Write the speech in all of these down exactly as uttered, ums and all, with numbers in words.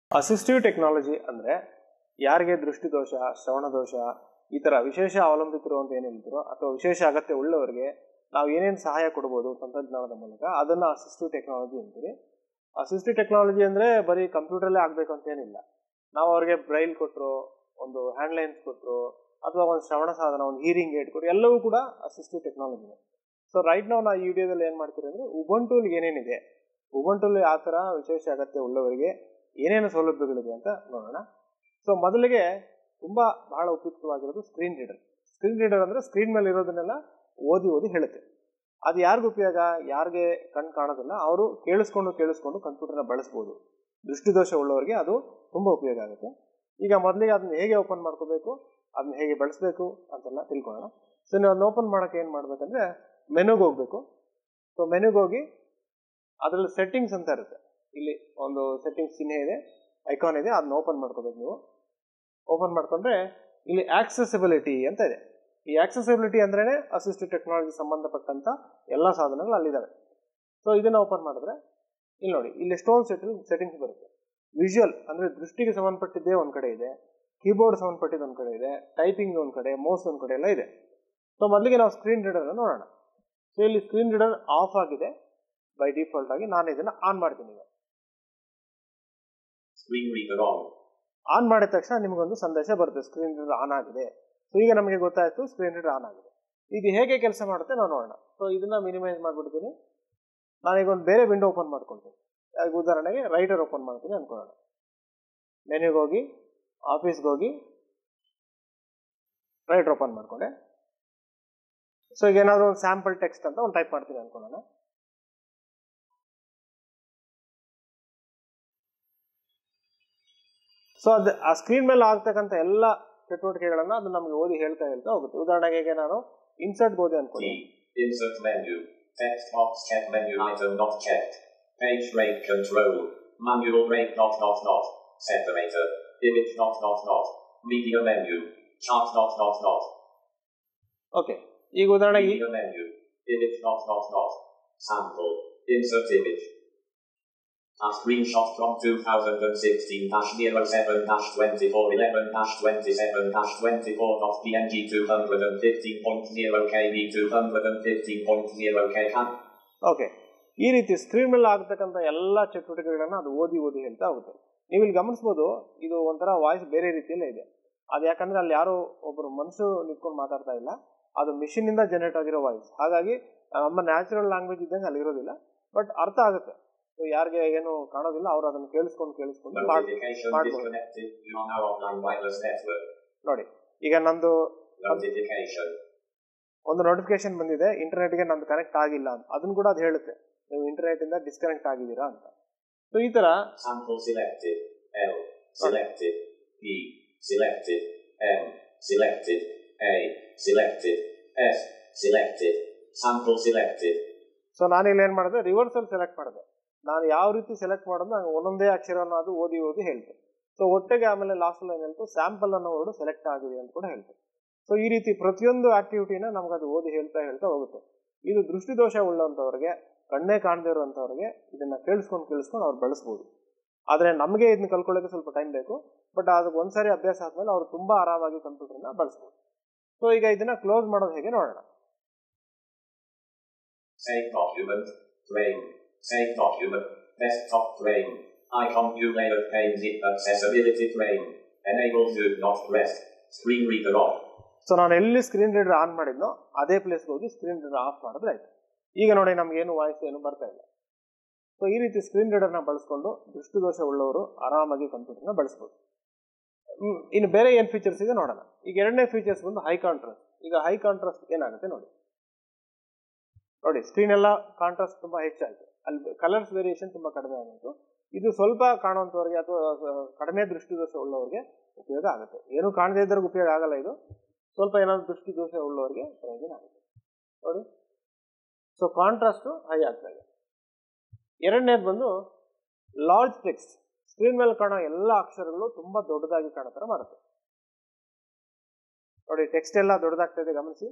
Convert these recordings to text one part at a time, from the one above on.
Assistive technology ಅಂದರೆ ಯಾರಿಗೆ ದೃಷ್ಟಿದೋಷ, ಶ್ರವಣದೋಷ ಈ ಥರ ವಿಶೇಷ ಅವಲಂಬಿತರು ಅಂತ ಏನು ಹೇಳ್ತಿರೋ ಅಥವಾ ವಿಶೇಷ ಅಗತ್ಯ ಉಳ್ಳವರಿಗೆ ನಾವು ಏನೇನು ಸಹಾಯ ಕೊಡ್ಬೋದು ತಂತ್ರಜ್ಞಾನದ ಮೂಲಕ, ಅದನ್ನು ಅಸಿಸ್ಟಿವ್ ಟೆಕ್ನಾಲಜಿ ಅಂತೀವಿ. ಅಸಿಸ್ಟಿವ್ ಟೆಕ್ನಾಲಜಿ ಅಂದರೆ ಬರೀ ಕಂಪ್ಯೂಟರಲ್ಲೇ ಆಗಬೇಕು ಅಂತ ಏನಿಲ್ಲ. ನಾವು ಅವ್ರಿಗೆ ಬ್ರೈಲ್ ಕೊಟ್ಟರು, ಒಂದು ಹ್ಯಾಂಡ್ಲೈನ್ಸ್ ಕೊಟ್ಟರು, ಅಥವಾ ಒಂದು ಶ್ರವಣ ಸಾಧನ, ಒಂದು ಹೀರಿಂಗ್ ಏಡ್ ಕೊಟ್ಟರು, ಎಲ್ಲವೂ ಕೂಡ ಅಸಿಸ್ಟಿವ್ ಟೆಕ್ನಾಲಜಿನೇ. ಸೊ ರೈಟ್ ನಾವು ನಾವು ಈ ವಿಡಿಯೋದಲ್ಲಿ ಏನು ಮಾಡ್ತೀವಿ ಅಂದರೆ ಉಬುಂಟುಲಿ ಏನೇನಿದೆ, ಉಬುಂಟುಲಿ ಆ ಥರ ವಿಶೇಷ ಅಗತ್ಯ ಉಳ್ಳವರಿಗೆ ಏನೇನು ಸೌಲಭ್ಯಗಳಿದೆ ಅಂತ ನೋಡೋಣ. ಸೊ ಮೊದಲಿಗೆ ತುಂಬ ಬಹಳ ಉಪಯುಕ್ತವಾಗಿರೋದು ಸ್ಕ್ರೀನ್ ರೀಡರ್. ಸ್ಕ್ರೀನ್ ರೀಡರ್ ಅಂದರೆ ಸ್ಕ್ರೀನ್ ಮೇಲೆ ಇರೋದನ್ನೆಲ್ಲ ಓದಿ ಓದಿ ಹೇಳುತ್ತೆ. ಅದು ಯಾರಿಗೂ ಉಪಯೋಗ, ಯಾರಿಗೆ ಕಣ್ಣು ಕಾಣೋದಿಲ್ಲ ಅವರು ಕೇಳಿಸ್ಕೊಂಡು ಕೇಳಿಸ್ಕೊಂಡು ಕಂಪ್ಯೂಟರ್ನ ಬಳಸ್ಬೋದು. ದೃಷ್ಟಿದೋಷ ಉಳ್ಳವರಿಗೆ ಅದು ತುಂಬ ಉಪಯೋಗ ಆಗುತ್ತೆ. ಈಗ ಮೊದಲಿಗೆ ಅದನ್ನ ಹೇಗೆ ಓಪನ್ ಮಾಡ್ಕೋಬೇಕು, ಅದನ್ನ ಹೇಗೆ ಬಳಸಬೇಕು ಅಂತೆಲ್ಲ ತಿಳ್ಕೊಳ್ಳೋಣ. ಸೊ ನೀವು ಅದನ್ನ ಓಪನ್ ಮಾಡೋಕ್ಕೆ ಏನು ಮಾಡಬೇಕಂದ್ರೆ ಮೆನುಗೆ ಹೋಗಬೇಕು. ಸೊ ಮೆನುಗೆ ಹೋಗಿ ಅದರಲ್ಲಿ ಸೆಟ್ಟಿಂಗ್ಸ್ ಅಂತ ಇರುತ್ತೆ. ಇಲ್ಲಿ ಒಂದು ಸೆಟ್ಟಿಂಗ್ಸ್ ಚಿಹ್ನೆ ಇದೆ, ಐಕಾನ್ ಇದೆ, ಅದನ್ನ ಓಪನ್ ಮಾಡ್ಕೋಬೇಕು. ನೀವು ಓಪನ್ ಮಾಡ್ಕೊಂಡ್ರೆ ಇಲ್ಲಿ ಆಕ್ಸೆಸಿಬಿಲಿಟಿ ಅಂತ ಇದೆ. ಈ ಆಕ್ಸೆಸಿಬಿಲಿಟಿ ಅಂದ್ರೇ ಅಸಿಸ್ಟಿವ್ ಟೆಕ್ನಾಲಜಿ ಸಂಬಂಧಪಟ್ಟಂತ ಎಲ್ಲ ಸಾಧನಗಳು ಅಲ್ಲಿದ್ದಾವೆ. ಸೊ ಇದನ್ನ ಓಪನ್ ಮಾಡಿದ್ರೆ ಇಲ್ಲಿ ನೋಡಿ, ಇಲ್ಲಿ ಎಷ್ಟೊಂದು ಸೆಟ್ಟಿಂಗ್ ಸೆಟ್ಟಿಂಗ್ಸ್ ಬರುತ್ತೆ. ವಿಜುವಲ್ ಅಂದ್ರೆ ದೃಷ್ಟಿಗೆ ಸಂಬಂಧಪಟ್ಟಿದ್ದೇ ಒಂದ್ ಕಡೆ ಇದೆ, ಕೀಬೋರ್ಡ್ ಸಂಬಂಧಪಟ್ಟಿದ್ದು ಒಂದ್ ಕಡೆ ಇದೆ, ಟೈಪಿಂಗ್ ಒಂದ್ ಕಡೆ, ಮೌಸ್ ಒಂದ್ ಕಡೆ ಎಲ್ಲ ಇದೆ. ಸೊ ಮೊದಲಿಗೆ ನಾವು ಸ್ಕ್ರೀನ್ ರೀಡರ್ ನೋಡೋಣ. ಸೊ ಇಲ್ಲಿ ಸ್ಕ್ರೀನ್ ರೀಡರ್ ಆಫ್ ಆಗಿದೆ ಬೈ ಡಿಫಾಲ್ಟ್ ಆಗಿ. ನಾನು ಇದನ್ನ ಆನ್ ಮಾಡ್ತೀನಿ. ಈಗ ಆನ್ ಮಾಡಿದ ತಕ್ಷಣ ನಿಮಗೊಂದು ಸಂದೇಶ ಬರುತ್ತೆ, ಸ್ಕ್ರೀನ್ ರೀಡರ್ ಆನ್ ಆಗಿದೆ. ಸೊ ಈಗ ನಮಗೆ ಗೊತ್ತಾಯ್ತು ಸ್ಕ್ರೀನ್ ರೀಡರ್ ಆನ್ ಆಗಿದೆ. ಇದು ಹೇಗೆ ಕೆಲಸ ಮಾಡುತ್ತೆ ನಾವು ನೋಡೋಣ. ಸೊ ಇದನ್ನ ಮಿನಿಮೈಸ್ ಮಾಡ್ಬಿಡ್ತೀನಿ. ನಾನೀಗ ಒಂದು ಬೇರೆ ವಿಂಡೋ ಓಪನ್ ಮಾಡ್ಕೊಳ್ತೀನಿ. ಈಗ ಉದಾಹರಣೆಗೆ ರೈಟರ್ ಓಪನ್ ಮಾಡ್ತೀನಿ ಅನ್ಕೊಳ್ಳೋಣ. ಮೆನ್ಯೂಗೆ ಹೋಗಿ ಆಫೀಸ್ಗೆ ಹೋಗಿ ರೈಟರ್ ಓಪನ್ ಮಾಡ್ಕೊಂಡೆ. ಸೊ ಈಗ ಏನಾದ್ರು ಒಂದು ಸ್ಯಾಂಪಲ್ ಟೆಕ್ಸ್ಟ್ ಅಂತ ಒಂದು ಟೈಪ್ ಮಾಡ್ತೀನಿ ಅನ್ಕೊಳ್ಳೋಣ. ಸೊ ಅದು ಆ ಸ್ಕ್ರೀನ್ ಮೇಲೆ ಆಗ್ತಕ್ಕಂಥ ಎಲ್ಲ ಚಟುವಟಿಕೆಗಳನ್ನ ಅದು ನಮ್ಗೆ ಓದಿ ಹೇಳ್ತಾ ಹೇಳ್ತಾ ಹೋಗುತ್ತೆ. ಉದಾಹರಣೆಗೆ ನಾನು ಇನ್ಸರ್ಟ್ ಹೋದೆ ಅನ್ಕೊಳ್ಳಿ. Insert menu. Text box check menu item not checked. Page break control. Manual break not not not. Separator. Image not not not. Media menu. Chart not not not. Okay, ಈಗ ಉದಾಹರಣೆಗೆ Media menu. Image not not not. Sample. Insert image. A screenshot from twenty sixteen dash oh seven dash twenty-four eleven dash twenty-seven dash twenty-four dot p n g two fifteen point zero k b two fifteen point zero k. Okay, ಈ ರೀತಿ screen ಮೇಲೆ ಆಗ್ತಕ್ಕಂಥ ಎಲ್ಲ ಚಟುವಟಿಕೆಗಳನ್ನ ಅದು ಓದಿ ಓದಿ ಹೇಳ್ತಾ ಹೋಗುತ್ತೆ. ನೀವು ಇಲ್ಲಿ ಗಮನಿಸಬಹುದು, ಇದು ಒಂಥರ ವಾಯ್ಸ್ ಬೇರೆ ರೀತಿಯಲ್ಲೇ ಇದೆ. ಅದು ಯಾಕಂದ್ರೆ ಅಲ್ಲಿ ಯಾರು ಒಬ್ಬರು ಮನುಷ್ಯರು ನಿಂತ್ಕೊಂಡು ಮಾತಾಡ್ತಾ ಇಲ್ಲ, ಅದು ಮಿಷಿನ್ ಇಂದ ಜನರೇಟ್ ಆಗಿರೋ ವಾಯ್ಸ್. ಹಾಗಾಗಿ ನಮ್ಮ ನ್ಯಾಚುರಲ್ ಲ್ಯಾಂಗ್ವೇಜ್ ಇದ್ದಂಗೆ ಅಲ್ಲಿ ಇರೋದಿಲ್ಲ, ಬಟ್ ಅರ್ಥ ಆಗುತ್ತೆ. ಯಾರಿಗೆ ಏನು ಕಾಣೋದಿಲ್ಲ ಅವರು ಅದನ್ನು ಕೇಳಿಸ್ಕೊಂಡು ಕೇಳಿಸ್ಕೊಂಡು ನೋಡಿ. ಈಗ ನಂದು ಒಂದು ನೋಟಿಫಿಕೇಶನ್ ಬಂದಿದೆ, ಇಂಟರ್ನೆಟ್ಗೆ ನಂದು ಕನೆಕ್ಟ್ ಆಗಿಲ್ಲ ಅಂತ. ಅದನ್ನು ಕೂಡ ಅದು ಹೇಳುತ್ತೆ, ನೀವು ಇಂಟರ್ನೆಟ್ ಇಂದ ಡಿಸ್ಕನೆಕ್ಟ್ ಆಗಿದ್ದೀರಾ ಅಂತ. ಸೊ ಈ ತರ ಸೊ ನಾನು ಇಲ್ಲಿ ಏನ್ ಮಾಡಿದೆ, ರಿವರ್ಸಲ್ ಸೆಲೆಕ್ಟ್ ಮಾಡಿದೆ. ನಾನು ಯಾವ ರೀತಿ ಸೆಲೆಕ್ಟ್ ಮಾಡೋದು ನಂಗೆ ಒಂದೊಂದೇ ಅಕ್ಷರವನ್ನು ಅದು ಓದಿ ಓದಿ ಹೇಳ್ತೇನೆ. ಸೊ ಒಟ್ಟಿಗೆ ಆಮೇಲೆ ಲಾಸ್ಟ್ ಏನ್ ಹೇಳ್ತು, ಸ್ಯಾಂಪಲ್ ಅನ್ನೋ ವರ್ಡ್ ಸೆಲೆಕ್ಟ್ ಆಗಿದೆ ಅಂತ ಕೂಡ ಹೇಳ್ತೇನೆ. ಸೊ ಈ ರೀತಿ ಪ್ರತಿಯೊಂದು ಆಕ್ಟಿವಿಟಿನ ನಮ್ಗೆ ಅದು ಓದಿ ಹೇಳ್ತಾ ಹೇಳ್ತಾ ಹೋಗುತ್ತೆ. ಇದು ದೃಷ್ಟಿದೋಷ ಉಳ್ಳಂತವ್ರಿಗೆ, ಕಣ್ಣೇ ಕಾಣದೇ ಇರುವಂತವ್ರಿಗೆ ಇದನ್ನ ಕೇಳಿಸ್ಕೊಂಡು ಕೇಳಿಸ್ಕೊಂಡು ಅವ್ರು ಬಳಸ್ಬೋದು. ಆದ್ರೆ ನಮಗೆ ಇದನ್ನ ಕಲ್ಕೊಳ್ಳೋಕೆ ಸ್ವಲ್ಪ ಟೈಮ್ ಬೇಕು, ಬಟ್ ಅದಕ್ಕೆ ಒಂದ್ಸರಿ ಅಭ್ಯಾಸ ಆದ್ಮೇಲೆ ಅವ್ರು ತುಂಬಾ ಆರಾಮಾಗಿ ಕಂಪ್ಯೂಟರ್ನ ಬಳಸ್ಬೋದು. ಸೊ ಈಗ ಇದನ್ನ ಕ್ಲೋಸ್ ಮಾಡೋದು ಹೇಗೆ ನೋಡೋಣ. Save document, frame, save document, desktop frame, icon view layer pane zip accessibility frame, enable do not press, screen reader off. So ನಾನು ಎಲ್ಲಿ ಸ್ಕ್ರೀನ್ ರೀಡರ್ ಆನ್ ಮಾಡಿದ್ನೋ ಅದೇ ಪ್ಲೇಸ್ಗೆ ಹೋಗಿ ಸ್ಕ್ರೀನ್ ರೀಡರ್ ಆಫ್ ಮಾಡಿದ್ರೆ ಆಯ್ತು. ಈಗ ನೋಡಿ ನಮ್ಗೆ ಏನು ವಾಯ್ಸ್ ಏನು ಬರ್ತಾ ಇಲ್ಲ. ಸೊ ಈ ರೀತಿ ಸ್ಕ್ರೀನ್ ರೀಡರ್ನ ಬಳಸ್ಕೊಂಡು ದೃಷ್ಟಿದೋಷ ಉಳ್ಳವರು ಆರಾಮಾಗಿ ಕಂಪ್ಯೂಟರ್ನ ಬಳಸ್ಬೋದು. ಹ್ಮ್ ಇನ್ನು ಬೇರೆ ಏನ್ ಫೀಚರ್ಸ್ ಇದೆ ನೋಡೋಣ. ಈಗ ಎರಡನೇ ಫೀಚರ್ಸ್ ಬಂದು ಹೈ ಕಾಂಟ್ರಾಸ್ಟ್. ಈಗ ಹೈ ಕಾಂಟ್ರಾಸ್ಟ್ ಏನಾಗುತ್ತೆ ನೋಡಿ. ನೋಡಿ ಸ್ಕ್ರೀನ್ ಎಲ್ಲ ಕಾಂಟ್ರಾಸ್ಟ್ ತುಂಬಾ ಹೆಚ್ಚಾಯಿತು, ಅಲ್ಲಿ ಕಲರ್ಸ್ ವೇರಿಯೇಷನ್ ತುಂಬಾ ಕಡಿಮೆ ಆಗುತ್ತೆ. ಇದು ಸ್ವಲ್ಪ ಕಾಣುವಂತವ್ರಿಗೆ ಅಥವಾ ಕಡಿಮೆ ದೃಷ್ಟಿದೋಷ ಉಳ್ಳವರಿಗೆ ಉಪಯೋಗ ಆಗುತ್ತೆ. ಏನು ಕಾಣದೇ ಇದ್ದವ್ರಿಗೆ ಉಪಯೋಗ ಆಗಲ್ಲ. ಇದು ಸ್ವಲ್ಪ ಏನಾದ್ರು ದೃಷ್ಟಿದೋಷ ಉಳ್ಳವರಿಗೆ ಪ್ರಯೋಜನ ಆಗುತ್ತೆ ನೋಡಿ. ಸೊ ಕಾಂಟ್ರಾಸ್ಟ್ ಹೈ ಆಗ್ತಾ ಇದೆ. ಎರಡನೇದು ಬಂದು ಲಾರ್ಜ್ ಟೆಕ್ಸ್ಟ್. ಸ್ಕ್ರೀನ್ ಮೇಲೆ ಕಾಣೋ ಎಲ್ಲ ಅಕ್ಷರಗಳು ತುಂಬಾ ದೊಡ್ಡದಾಗಿ ಕಾಣೋ ತರ ಮಾಡುತ್ತೆ ನೋಡಿ. ಟೆಕ್ಸ್ಟ್ ಎಲ್ಲ ದೊಡ್ಡದಾಗ್ತಾ ಇದೆ, ಗಮನಿಸಿ.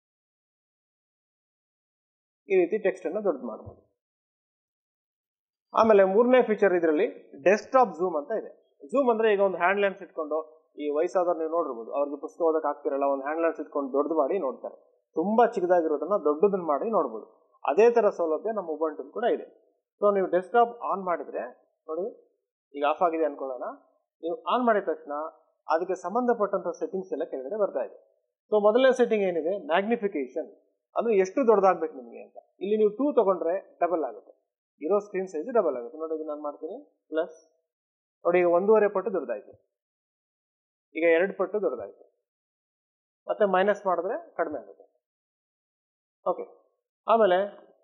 ಈ ರೀತಿ ಟೆಕ್ಸ್ಟ್ ಅನ್ನು ದೊಡ್ಡ ಮಾಡಬಹುದು. ಆಮೇಲೆ ಮೂರನೇ ಫೀಚರ್ ಇದರಲ್ಲಿ ಡೆಸ್ಕ್ಟಾಪ್ ಝೂಮ್ ಅಂತ ಇದೆ. ಝೂಮ್ ಅಂದ್ರೆ ಈಗ ಒಂದು ಹ್ಯಾಂಡ್ ಲೆನ್ಸ್ ಇಟ್ಕೊಂಡು, ಈ ವಯಸ್ಸಾದವ್ರು ನೀವು ನೋಡಿರ್ಬೋದು, ಅವ್ರಿಗೆ ಪುಸ್ತಕ ಓದಕ್ಕೆ ಆಗ್ತಿರಲ್ಲ, ಒಂದು ಹ್ಯಾಂಡ್ ಲೆನ್ಸ್ ಇಟ್ಕೊಂಡು ದೊಡ್ಡದು ಮಾಡಿ ನೋಡ್ತಾರೆ. ತುಂಬಾ ಚಿಕ್ಕದಾಗಿರೋದನ್ನ ದೊಡ್ಡದನ್ನ ಮಾಡಿ ನೋಡ್ಬೋದು. ಅದೇ ತರ ಸೌಲಭ್ಯ ನಮ್ಮ ಉಬುಂಟು ಕೂಡ ಇದೆ. ಸೊ ನೀವು ಡೆಸ್ಕ್ಟಾಪ್ ಆನ್ ಮಾಡಿದ್ರೆ ನೋಡಿ, ಈಗ ಆಫ್ ಆಗಿದೆ ಅನ್ಕೊಳ್ಳೋಣ. ನೀವು ಆನ್ ಮಾಡಿದ ತಕ್ಷಣ ಅದಕ್ಕೆ ಸಂಬಂಧಪಟ್ಟಂತ ಸೆಟ್ಟಿಂಗ್ಸ್ ಎಲ್ಲ ಕೆಳಗಡೆ ಬರ್ತಾ ಇದೆ. ಸೊ ಮೊದಲನೇ ಸೆಟ್ಟಿಂಗ್ ಏನಿದೆ, ಮ್ಯಾಗ್ನಿಫಿಕೇಶನ್, ಅಂದ್ರೆ ಎಷ್ಟು ದೊಡ್ಡದಾಗಬೇಕು ನಿಮಗೆ ಅಂತ. ಇಲ್ಲಿ ನೀವು ಟೂ ತಗೊಂಡ್ರೆ ಡಬಲ್ ಆಗುತ್ತೆ, ಇರೋ ಸ್ಕ್ರೀನ್ ಸೈಜ್ ಡಬಲ್ ಆಗುತ್ತೆ. ನೋಡಿ ಈಗ ನಾನು ಮಾಡ್ತೀನಿ ಪ್ಲಸ್, ನೋಡಿ ಈಗ ಒಂದೂವರೆ ಪಟ್ಟು ದೊಡ್ಡದಾಯ್ತು, ಈಗ ಎರಡು ಪಟ್ಟು ದೊಡ್ಡದಾಯ್ತು. ಮತ್ತೆ ಮೈನಸ್ ಮಾಡಿದ್ರೆ ಕಡಿಮೆ ಆಗುತ್ತೆ. ಓಕೆ, ಆಮೇಲೆ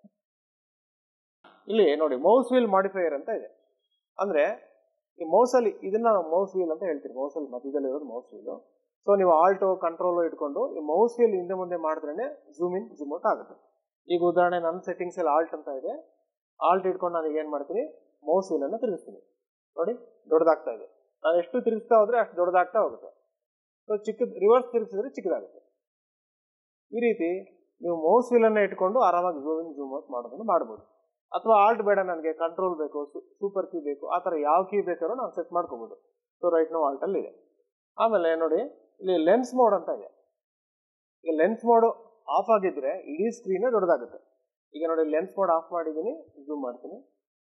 ಇಲ್ಲಿ ನೋಡಿ ಮೌಸ್ ವೀಲ್ ಮಾಡಿಫೈಯರ್ ಅಂತ ಇದೆ. ಅಂದ್ರೆ ಈ ಮೌಸ್ ಅಲ್ಲಿ ಇದನ್ನ ನಾವು ಮೌಸ್ ವೀಲ್ ಅಂತ ಹೇಳ್ತೀವಿ. ಮೌಸ್ ಅಲ್ಲಿ ಮಧ್ಯದಲ್ಲಿ ಇರೋದು ಮೌಸ್ ವೀಲ್. ಸೊ ನೀವು ಆಲ್ಟೋ ಕಂಟ್ರೋಲ್ ಇಟ್ಕೊಂಡು ಈ ಮೌಸ್ ವೀಲ್ ಹಿಂದೆ ಮುಂದೆ ಮಾಡಿದ್ರೇನೆ ಝೂಮ್ ಇನ್ ಝೂಮ್ ಔಟ್ ಆಗುತ್ತೆ. ಈಗ ಉದಾಹರಣೆ ನನ್ನ ಸೆಟ್ಟಿಂಗ್ಸ್ ಅಲ್ಲಿ ಆಲ್ಟ್ ಅಂತ ಇದೆ. ಆಲ್ಟ್ ಇಟ್ಕೊಂಡು ನಾನು ಏನ್ ಮಾಡ್ತೀನಿ, ಮೌಸ್ ವೀಲ್ ಅನ್ನು ತಿರುಗಿಸ್ತೀನಿ. ನೋಡಿ ದೊಡ್ಡದಾಗ್ತಾ ಇದೆ. ನಾನು ಎಷ್ಟು ತಿರುಗಿಸ್ತಾ ಹೋದ್ರೆ ಅಷ್ಟು ದೊಡ್ಡದಾಗ್ತಾ ಹೋಗುತ್ತೆ. ಸೊ ಚಿಕ್ಕದ್ ರಿವರ್ಸ್ ತಿರುಗಿಸಿದ್ರೆ ಚಿಕ್ಕದಾಗುತ್ತೆ. ಈ ರೀತಿ ನೀವು ಮೌಸ್ ವೀಲ್ ಅನ್ನ ಇಟ್ಕೊಂಡು ಆರಾಮಾಗಿ ಝೂಮ್ ಇನ್ ಝೂಮ್ ಔಟ್ ಮಾಡೋದನ್ನು ಮಾಡ್ಬೋದು. ಅಥವಾ ಆಲ್ಟ್ ಬೇಡ, ನನಗೆ ಕಂಟ್ರೋಲ್ ಬೇಕು, ಸೂಪರ್ ಕೀ ಬೇಕು, ಆ ಥರ ಯಾವ ಕೀ ಬೇಕಾದ್ರೂ ನಾವು ಸೆಟ್ ಮಾಡ್ಕೋಬಹುದು. ಸೊ ರೈಟ್ ನಾವು ಆಲ್ಟ್ ಅಲ್ಲಿ ಇದೆ. ಆಮೇಲೆ ನೋಡಿ ಇಲ್ಲಿ ಲೆನ್ಸ್ ಮೋಡ್ ಅಂತ ಇದೆ. ಈಗ ಲೆನ್ಸ್ ಮೋಡ್ ಆಫ್ ಆಗಿದ್ರೆ ಇಡೀ ಸ್ಕ್ರೀನ್ ದೊಡ್ಡದಾಗುತ್ತೆ. ಈಗ ನೋಡಿ ಲೆನ್ಸ್ ಮೋಡ್ ಆಫ್ ಮಾಡಿದ್ದೀನಿ, ಝೂಮ್ ಮಾಡ್ತೀನಿ.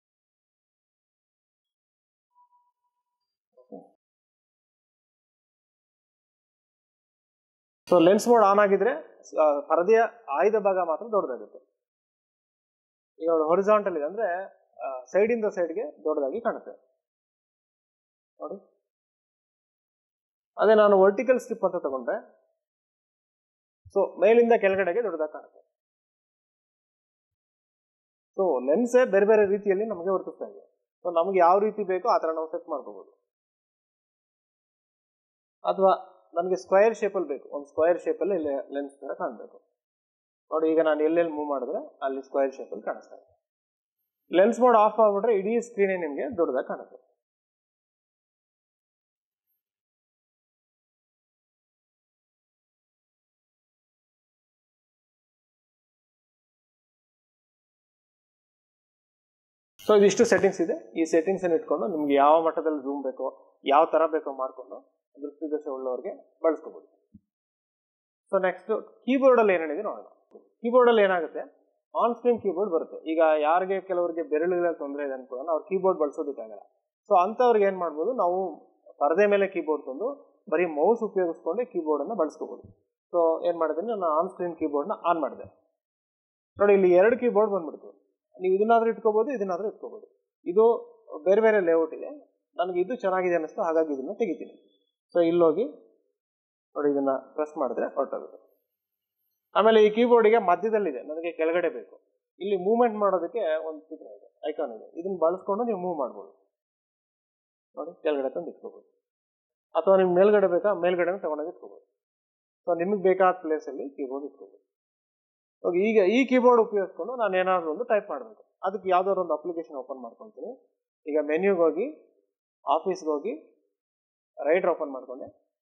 ಸೊ ಲೆನ್ಸ್ ಮೋಡ್ ಆನ್ ಆಗಿದ್ರೆ ಪರದೆಯ ಆಯ್ದ ಭಾಗ ಮಾತ್ರ ದೊಡ್ಡದಾಗುತ್ತೆ. ಈಗ ನೋಡಿ ಹೊರಿಜಾಂಟಲ್ ಇದೆ, ಅಂದ್ರೆ ಸೈಡ್ ಇಂದ ಸೈಡ್ಗೆ ದೊಡ್ಡದಾಗಿ ಕಾಣುತ್ತೆ ನೋಡಿ. ಅದೇ ನಾನು ವರ್ಟಿಕಲ್ ಸ್ಟ್ರಿಪ್ ಅಂತ ತಗೊಂಡ್ರೆ ಸೊ ಮೇಲಿಂದ ಕೆಳಗಡೆಗೆ ದೊಡ್ಡದಾಗಿ ಕಾಣುತ್ತೆ. ಸೊ ಲೆನ್ಸೇ ಬೇರೆ ಬೇರೆ ರೀತಿಯಲ್ಲಿ ನಮಗೆ ವರ್ತಿಸ್ತಾ ಇದೆ. ಸೊ ನಮ್ಗೆ ಯಾವ ರೀತಿ ಬೇಕೋ ಆ ತರ ನಾವು ಸೆಟ್ ಮಾಡ್ಕೋಬಹುದು. ಅಥವಾ ನನಗೆ ಸ್ಕ್ವೈರ್ ಶೇಪಲ್ಲಿ ಬೇಕು, ಒಂದು ಸ್ಕ್ವೈರ್ ಶೇಪಲ್ಲಿ ಲೆನ್ಸ್ ತರ ಕಾಣಬೇಕು. ನೋಡಿ ಈಗ ನಾನು ಎಲ್ಲೆಲ್ಲಿ ಮೂವ್ ಮಾಡಿದ್ರೆ ಅಲ್ಲಿ ಸ್ಕ್ವೈರ್ ಶೇಪಲ್ಲಿ ಕಾಣಿಸ್ತಾ ಇದೆ. ಲೆನ್ಸ್ ಮೋಡ್ ಆಫ್ ಆಗ್ಬಿಟ್ರೆ ಇಡೀ ಸ್ಕ್ರೀನೇ ನಿಮಗೆ ದೊಡ್ಡದಾಗಿ ಕಾಣುತ್ತೆ. ಸೊ ಇದಿಷ್ಟು ಸೆಟ್ಟಿಂಗ್ಸ್ ಇದೆ. ಈ ಸೆಟ್ಟಿಂಗ್ಸ್ ಅನ್ನು ಇಟ್ಕೊಂಡು ನಿಮ್ಗೆ ಯಾವ ಮಟ್ಟದಲ್ಲಿ ಝೂಮ್ ಬೇಕೋ, ಯಾವ ತರ ಬೇಕೋ ಮಾಡ್ಕೊಂಡು ದೃಷ್ಟಿದೋಷ ಉಳ್ಳವರಿಗೆ ಬಳಸ್ಕೋಬಹುದು. ಸೊ ನೆಕ್ಸ್ಟ್ ಕೀಬೋರ್ಡ್ ಅಲ್ಲಿ ಏನೇನಿದೆ ನೋಡೋಣ. ಕೀಬೋರ್ಡ್ ಅಲ್ಲಿ ಏನಾಗುತ್ತೆ, ಆನ್ ಸ್ಕ್ರೀನ್ ಕೀಬೋರ್ಡ್ ಬರುತ್ತೆ. ಈಗ ಯಾರಿಗೆ ಕೆಲವರಿಗೆ ಬೆರಳುಗಳ ತೊಂದರೆ ಇದೆ ಅನ್ಕೊಳ್ಳೋಣ, ಅವ್ರು ಕೀಬೋರ್ಡ್ ಬಳಸೋದಕ್ಕಾಗಲ್ಲ. ಸೊ ಅಂತವ್ರಿಗೆ ಏನ್ ಮಾಡ್ಬೋದು, ನಾವು ಪರದೆ ಮೇಲೆ ಕೀಬೋರ್ಡ್ ತಂದು ಬರೀ ಮೌಸ್ ಉಪಯೋಗಿಸ್ಕೊಂಡೆ ಕೀಬೋರ್ಡ್ ಅನ್ನ ಬಳಸ್ಕೋಬಹುದು. ಸೊ ಏನ್ ಮಾಡಿದ್ದೀನಿ, ನಾನು ಆನ್ ಸ್ಕ್ರೀನ್ ಕೀಬೋರ್ಡ್ ನ ಆನ್ ಮಾಡಿದೆ. ನೋಡಿ ಇಲ್ಲಿ ಎರಡು ಕೀಬೋರ್ಡ್ ಬಂದ್ಬಿಡ್ತು. ನೀವು ಇದನ್ನಾದ್ರೂ ಇಟ್ಕೋಬಹುದು, ಇದನ್ನಾದ್ರೂ ಇಟ್ಕೋಬಹುದು. ಇದು ಬೇರೆ ಬೇರೆ ಲೇಔಟ್ ಇದೆ. ನನಗೆ ಇದು ಚೆನ್ನಾಗಿದೆ ಅನ್ನಿಸ್ತು, ಹಾಗಾಗಿ ಇದನ್ನ ತೆಗಿತೀನಿ. ಸೊ ಇಲ್ಲೋಗಿ ನೋಡಿ ಇದನ್ನ ಪ್ರೆಸ್ ಮಾಡಿದ್ರೆ ಹೊರಟೋಗುತ್ತೆ. ಆಮೇಲೆ ಈ ಕೀಬೋರ್ಡಿಗೆ ಮಧ್ಯದಲ್ಲಿದೆ, ನನಗೆ ಕೆಳಗಡೆ ಬೇಕು. ಇಲ್ಲಿ ಮೂವ್ಮೆಂಟ್ ಮಾಡೋದಕ್ಕೆ ಒಂದು ಚಿತ್ರ ಇದೆ, ಐಕಾನ್ ಇದೆ. ಇದನ್ನ ಬಳಸ್ಕೊಂಡು ನೀವು ಮೂವ್ ಮಾಡ್ಬೋದು. ನೋಡಿ ಕೆಳಗಡೆ ತಂದು ಇಟ್ಕೋಬಹುದು. ಅಥವಾ ನಿಮ್ಗೆ ಮೇಲ್ಗಡೆ ಬೇಕಾ, ಮೇಲ್ಗಡೆ ತಗೊಂಡೋಗಿ ಇಟ್ಕೋಬಹುದು. ಸೊ ನಿಮ್ಗೆ ಬೇಕಾದ ಪ್ಲೇಸ್ ಅಲ್ಲಿ ಕೀಬೋರ್ಡ್ ಇಟ್ಕೋಬಹುದು. ಈಗ ಈ ಕೀಬೋರ್ಡ್ ಉಪಯೋಗಿಸ್ಕೊಂಡು ನಾನು ಏನಾದ್ರು ಒಂದು ಟೈಪ್ ಮಾಡಬೇಕು. ಅದಕ್ಕೆ ಯಾವ್ದಾದ್ರು ಒಂದು ಅಪ್ಲಿಕೇಶನ್ ಓಪನ್ ಮಾಡ್ಕೊಳ್ತೀನಿ. ಈಗ ಮೆನ್ಯೂಗೆ ಹೋಗಿ, ಆಫೀಸ್ಗೆ ಹೋಗಿ, ರೈಟರ್ ಓಪನ್ ಮಾಡ್ಕೊಂಡೆ.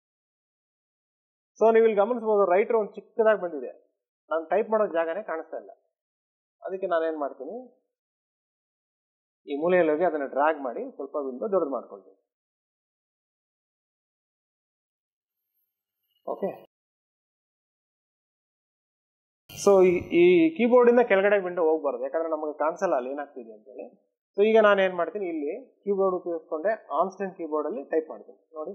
ಸೊ ನೀವು ಇಲ್ಲಿ ಗಮನಿಸಬಹುದು, ರೈಟರ್ ಒಂದು ಚಿಕ್ಕದಾಗಿ ಬಂದಿದೆ. ನಾನು ಟೈಪ್ ಮಾಡೋ ಜಾಗನೇ ಕಾಣಿಸ್ತಾ ಇಲ್ಲ. ಅದಕ್ಕೆ ನಾನು ಏನ್ ಮಾಡ್ತೀನಿ, ಈ ಮೂಲೆಯಲ್ಲಿ ಹೋಗಿ ಅದನ್ನ ಡ್ರ್ಯಾಗ್ ಮಾಡಿ ಸ್ವಲ್ಪ ವಿಂಡೋ ದೊಡ್ಡದು ಮಾಡ್ಕೊಳ್ತೀನಿ. ಓಕೆ, ಸೊ ಈ ಕೀಬೋರ್ಡ್ ಇಂದ ಕೆಳಗಡೆ ವಿಂಡೋ ಹೋಗ್ಬಾರ್ದು, ಯಾಕಂದ್ರೆ ನಮಗೆ ಕಾಣಿಸಲ್ಲ ಅಲ್ಲಿ ಏನಾಗ್ತಿದೆ ಅಂತೇಳಿ. ಸೊ ಈಗ ನಾನು ಏನ್ ಮಾಡ್ತೀನಿ, ಇಲ್ಲಿ ಕೀಬೋರ್ಡ್ ಉಪಯೋಗಿಸ್ಕೊಂಡೆ ಆನ್ ಸ್ಕ್ರೀನ್ ಕೀಬೋರ್ಡ್ ಅಲ್ಲಿ ಟೈಪ್ ಮಾಡ್ತೀನಿ. ನೋಡಿ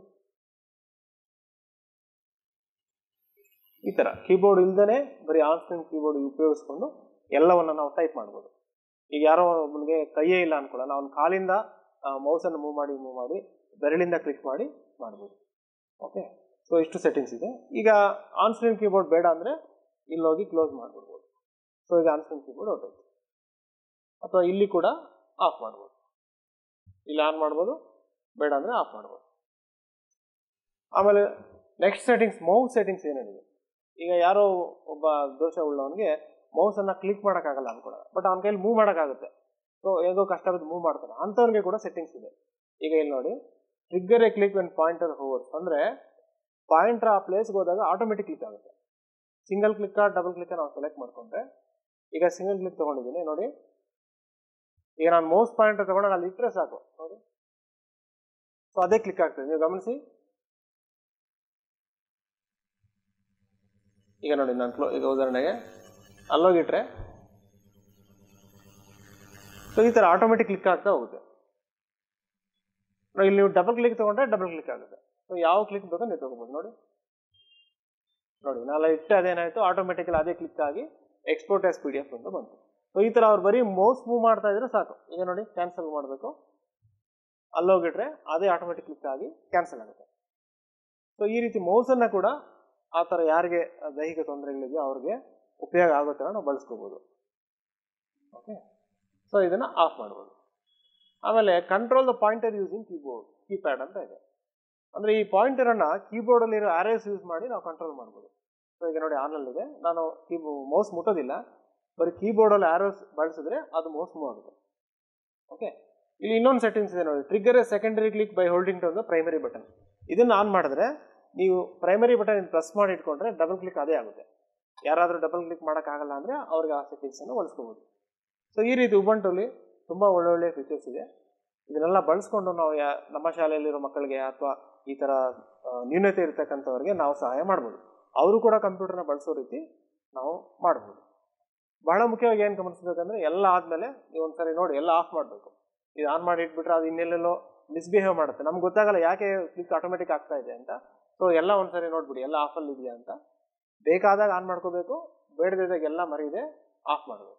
ಈ ತರ ಕೀಬೋರ್ಡ್ ಇಲ್ದೇನೆ ಬರೀ ಆನ್ ಸ್ಕ್ರೀನ್ ಕೀಬೋರ್ಡ್ ಉಪಯೋಗಿಸ್ಕೊಂಡು ಎಲ್ಲವನ್ನ ನಾವು ಟೈಪ್ ಮಾಡ್ಬೋದು. ಈಗ ಯಾರೋ ಒಬ್ಬನಿಗೆ ಕೈಯೇ ಇಲ್ಲ ಅನ್ಕೊಳ್ಳೋಣ, ಅವ್ನ ಕಾಲಿಂದ ಮೌಸ್ ಅನ್ನು ಮೂವ್ ಮಾಡಿ ಮೂವ್ ಮಾಡಿ ಬೆರಳಿಂದ ಕ್ಲಿಕ್ ಮಾಡಿ ಮಾಡ್ಬೋದು. ಓಕೆ, ಸೊ ಇಷ್ಟು ಸೆಟ್ಟಿಂಗ್ಸ್ ಇದೆ. ಈಗ ಆನ್ ಸ್ಕ್ರೀನ್ ಕೀಬೋರ್ಡ್ ಬೇಡ ಅಂದ್ರೆ ಇಲ್ಲಿ ಹೋಗಿ ಕ್ಲೋಸ್ ಮಾಡ್ಬಿಡ್ಬೋದು. ಸೊ ಈಗ ಆನ್ ಸ್ಕ್ರೀನ್ ಕೀಬೋರ್ಡ್ ಹೊರಟೋಯ್ತು. ಅಥವಾ ಇಲ್ಲಿ ಕೂಡ ಆಫ್ ಮಾಡ್ಬೋದು. ಇಲ್ಲಿ ಆನ್ ಮಾಡ್ಬೋದು, ಬೇಡ ಅಂದ್ರೆ ಆಫ್ ಮಾಡ್ಬೋದು. ಆಮೇಲೆ ನೆಕ್ಸ್ಟ್ ಸೆಟ್ಟಿಂಗ್ಸ್, ಮೌಸ್ ಸೆಟ್ಟಿಂಗ್ಸ್ ಏನೇನಿದೆ. ಈಗ ಯಾರೋ ಒಬ್ಬ ದೋಷ ಉಳ್ಳವನಿಗೆ ಮೌಸ್ ಅನ್ನ ಕ್ಲಿಕ್ ಮಾಡೋಕ್ಕಾಗಲ್ಲ ಅನ್ಕೊಳ್ಳೋಣ, ಬಟ್ ಅವನ ಕೈಲಿ ಮೂವ್ ಮಾಡೋಕ್ಕಾಗುತ್ತೆ. ಸೊ ಹೇಗೋ ಕಷ್ಟ ಬಿದ್ದು ಮೂವ್ ಮಾಡ್ತಾನೆ, ಅಂಥವ್ರಿಗೆ ಕೂಡ ಸೆಟ್ಟಿಂಗ್ಸ್ ಇದೆ. ಈಗ ಇಲ್ಲಿ ನೋಡಿ, trigger a click when pointer hovers, ಅಂದ್ರೆ ಪಾಯಿಂಟರ್ ಆ ಪ್ಲೇಸ್ಗೆ ಹೋದಾಗ ಆಟೋಮೆಟಿಕ್ ಕ್ಲಿಕ್ ಆಗುತ್ತೆ. ಸಿಂಗಲ್ ಕ್ಲಿಕ್ ಡಬಲ್ ಕ್ಲಿಕ್ ನಾವು ಸೆಲೆಕ್ಟ್ ಮಾಡ್ಕೊಂಡ್ರೆ, ಈಗ ಸಿಂಗಲ್ ಕ್ಲಿಕ್ ತಗೊಂಡಿದ್ದೀನಿ ನೋಡಿ, ಈಗ ನಾನು ಮೌಸ್ ಪಾಯಿಂಟರ್ ತಗೊಂಡಾಗ ಅಲ್ಲಿ ಇಟ್ಟರೆ ಸಾಕು ನೋಡಿ, ಸೊ ಅದೇ ಕ್ಲಿಕ್ ಆಗ್ತದೆ. ನೀವು ಗಮನಿಸಿ, ಈಗ ನೋಡಿ ನಾನು ಕ್ಲೋ ಈಗ ಉದಾಹರಣೆಗೆ ಅಲ್ಲೋಗಿಟ್ರೆ ಸೊ ಈ ಥರ ಆಟೋಮೆಟಿಕ್ ಕ್ಲಿಕ್ ಆಗ್ತಾ ಹೋಗುತ್ತೆ. ಇಲ್ಲಿ ನೀವು ಡಬಲ್ ಕ್ಲಿಕ್ ತಗೊಂಡ್ರೆ ಡಬಲ್ ಕ್ಲಿಕ್ ಆಗುತ್ತೆ. ಸೊ ಯಾವ ಕ್ಲಿಕ್ ಬೇಕೋ ನೀವು ತಗೋಬೋದು. ನೋಡಿ ನೋಡಿ ನಾಳೆ ಇಟ್ಟೆ ಅದೇನಾಯಿತು, ಆಟೋಮೆಟಿಕಲಿ ಅದೇ ಕ್ಲಿಕ್ ಆಗಿ export as P D F ಅಂತ ಬಂತು. ಸೊ ಈ ಥರ ಅವ್ರು ಬರೀ ಮೌಸ್ ಮೂವ್ ಮಾಡ್ತಾ ಇದ್ರೆ ಸಾಕು. ಈಗ ನೋಡಿ ಕ್ಯಾನ್ಸಲ್ ಮಾಡಬೇಕು, ಅಲ್ಲೋಗಿಟ್ರೆ ಅದೇ ಆಟೋಮೆಟಿಕ್ ಕ್ಲಿಕ್ ಆಗಿ ಕ್ಯಾನ್ಸಲ್ ಆಗುತ್ತೆ. ಸೊ ಈ ರೀತಿ ಮೌಸನ್ನು ಕೂಡ ಆ ಥರ ಯಾರಿಗೆ ದೈಹಿಕ ತೊಂದರೆಗಳಿದೆಯೋ ಅವ್ರಿಗೆ ಉಪಯೋಗ ಆಗೋ ಥರ ನಾವು ಬಳಸ್ಕೋಬೋದು. ಓಕೆ, ಸೊ ಇದನ್ನು ಆಫ್ ಮಾಡ್ಬೋದು. ಆಮೇಲೆ control the pointer using keyboard keypad ಅಂತ ಇದೆ. ಅಂದರೆ ಈ ಪಾಯಿಂಟರನ್ನು ಕೀಬೋರ್ಡಲ್ಲಿರೋ ಆರೇಸ್ ಯೂಸ್ ಮಾಡಿ ನಾವು ಕಂಟ್ರೋಲ್ ಮಾಡ್ಬೋದು. ಸೊ ಈಗ ನೋಡಿ ಆನಲ್ಲಿದೆ, ನಾನು ಕೀಬೋ ಮೌಸ್ ಮುಟ್ಟೋದಿಲ್ಲ, ಬರೀ ಕೀಬೋರ್ಡಲ್ಲಿ ಆರೋಸ್ ಬಳಸಿದ್ರೆ ಅದು ಮೌಸ್ ಮೂವ್ ಆಗುತ್ತೆ. ಓಕೆ, ಇಲ್ಲಿ ಇನ್ನೊಂದು ಸೆಟ್ಟಿಂಗ್ಸ್ ಇದೆ ನೋಡಿ, trigger a secondary click by holding to the primary button. ಇದನ್ನು ಆನ್ ಮಾಡಿದ್ರೆ ನೀವು ಪ್ರೈಮರಿ ಬಟನ್ ಪ್ರೆಸ್ ಮಾಡಿ ಇಟ್ಕೊಂಡ್ರೆ ಡಬಲ್ ಕ್ಲಿಕ್ ಅದೇ ಆಗುತ್ತೆ. ಯಾರಾದರೂ ಡಬಲ್ ಕ್ಲಿಕ್ ಮಾಡೋಕ್ಕಾಗಲ್ಲ ಅಂದರೆ ಅವ್ರಿಗೆ ಆ ಸೆಟ್ಟಿಂಗ್ಸನ್ನು ಬಳಸ್ಕೋಬೋದು. ಸೊ ಈ ರೀತಿ ಉಬಂಟುಲಿ ತುಂಬ ಒಳ್ಳೊಳ್ಳೆ ಫೀಚರ್ಸ್ ಇದೆ. ಇದನ್ನೆಲ್ಲ ಬಳಸ್ಕೊಂಡು ನಾವು ಯಾ ನಮ್ಮ ಶಾಲೆಯಲ್ಲಿರೋ ಮಕ್ಕಳಿಗೆ ಅಥವಾ ಈ ಥರ ನ್ಯೂನತೆ ಇರತಕ್ಕಂಥವ್ರಿಗೆ ನಾವು ಸಹಾಯ ಮಾಡ್ಬೋದು. ಅವರು ಕೂಡ ಕಂಪ್ಯೂಟರ್ನ ಬಳಸೋ ರೀತಿ ನಾವು ಮಾಡ್ಬೋದು. ಬಹಳ ಮುಖ್ಯವಾಗಿ ಏನು ಗಮನಿಸ್ಬೇಕಂದ್ರೆ ಎಲ್ಲ ಆದಮೇಲೆ ನೀವು ಒಂದ್ಸರಿ ನೋಡಿ ಎಲ್ಲ ಆಫ್ ಮಾಡಬೇಕು. ಇದು ಆನ್ ಮಾಡಿ ಇಟ್ಬಿಟ್ರೆ ಅದು ಇನ್ನೆಲ್ಲೆಲ್ಲೋ ಮಿಸ್ಬಿಹೇವ್ ಮಾಡುತ್ತೆ, ನಮ್ಗೆ ಗೊತ್ತಾಗಲ್ಲ ಯಾಕೆ ಕ್ಲಿಕ್ ಆಟೋಮೆಟಿಕ್ ಆಗ್ತಾ ಇದೆ ಅಂತ. ಸೊ ಎಲ್ಲ ಒಂದ್ಸರಿ ನೋಡ್ಬಿಡಿ ಎಲ್ಲ ಆಫಲ್ಲಿ ಇದೆಯಾ ಅಂತ. ಬೇಕಾದಾಗ ಆನ್ ಮಾಡ್ಕೋಬೇಕು, ಬೇಡದಿದ್ದಾಗ ಎಲ್ಲ ಮರೀದೆ ಆಫ್ ಮಾಡಬೇಕು.